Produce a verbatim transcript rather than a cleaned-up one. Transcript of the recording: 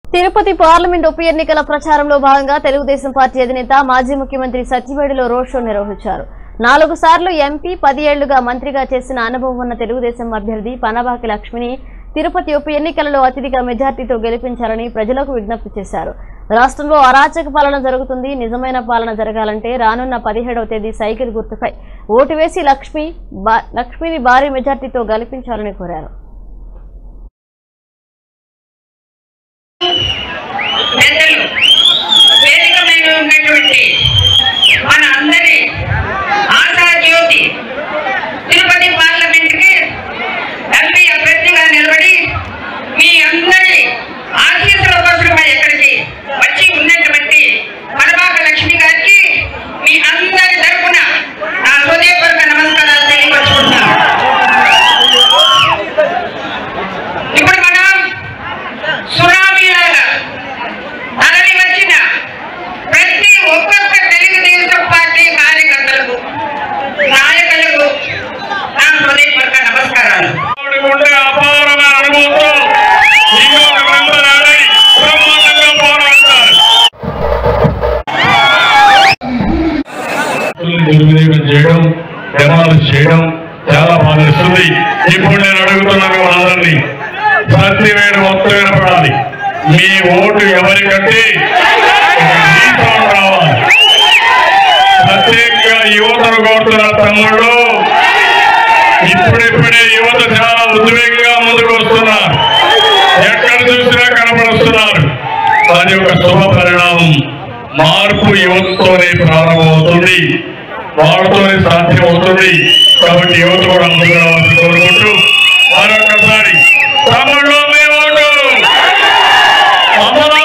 Tirupati parliament ఉప ఎన్నికల ప్రచారంలో భాగంగా తెలుగుదేశం పార్టీ అధినేత మాజీ ముఖ్యమంత్రి సత్యవేడులో రోడ్ షో నిర్వహించారు. నాలుగు సార్లు ఎంపీ, పది ఏళ్లుగా మంత్రిగా చేసిన అనుభవం ఉన్న తెలుగుదేశం అభ్యర్థి పనబాకి లక్ష్మిని తిరుపతి ఉప ఎన్నికలలో అతిథిగా మెజార్టీతో గెలిపించాలని ప్రజలకు విజ్ఞప్తి చేశారు. రాష్ట్రంలో అరాచక పాలన జరుగుతుంది. నిజమైన పాలన జరగాలంటే రానున్న పదిహేడవ తేదీ సైకిల్ గుర్తుపై ఓటు వేసి లక్ష్మి లక్ష్మిని భారీ మెజార్టీతో గెలిపించాలని కోరారు. మన అందరి ఆశాజ్యోతి తిరుపతి పార్లమెంట్ కి ఎంపీ అభ్యర్థిగా నిలబడి మీ అందరి ఆశీస్సుల కోసంగా ఇక్కడికి వచ్చి ఉన్నటువంటి పనబాక లక్ష్మి గారికి మీ అందరి తరఫున నా హృదయపూర్వక నమస్కారాలు తెలియపరుచుకుంటున్నాను. ఇప్పుడు మనం సునామీలాగా తరలి వచ్చిన ప్రతి ఒక్కొక్క తెలుగుదేశం పార్టీ కార్యకర్తలకు, నాయకులకు నా హృదయపూర్వక నమస్కారాలు. దుర్వినియోగం చేయడం, డెమాలిష్ చేయడం చాలా బాధిస్తుంది. ఇప్పుడు నేను అడుగుతున్నాను వాళ్ళని, సత్యవేడు మొత్తం వినపడాలి. మీ ఓటు ఎవరికంటే రావాలి. ప్రత్యేకంగా యువతను కోరుతున్న తమ్ముళ్ళు, ఇప్పుడిప్పుడే యువత చాలా ఉద్వేగంగా ముందుకు వస్తున్నారు. ఎక్కడ చూసినా కనపడుస్తున్నారు. అది ఒక శుభ పరిణామం. మార్పు యువతతోనే ప్రారంభమవుతుంది, వాళ్ళతోనే సాధ్యమవుతుంది. కాబట్టి యువత కూడా ముందుకు రావాలని కోరుకుంటూ మరొకసారి తమ్ముళ్ళు మీ ఓటు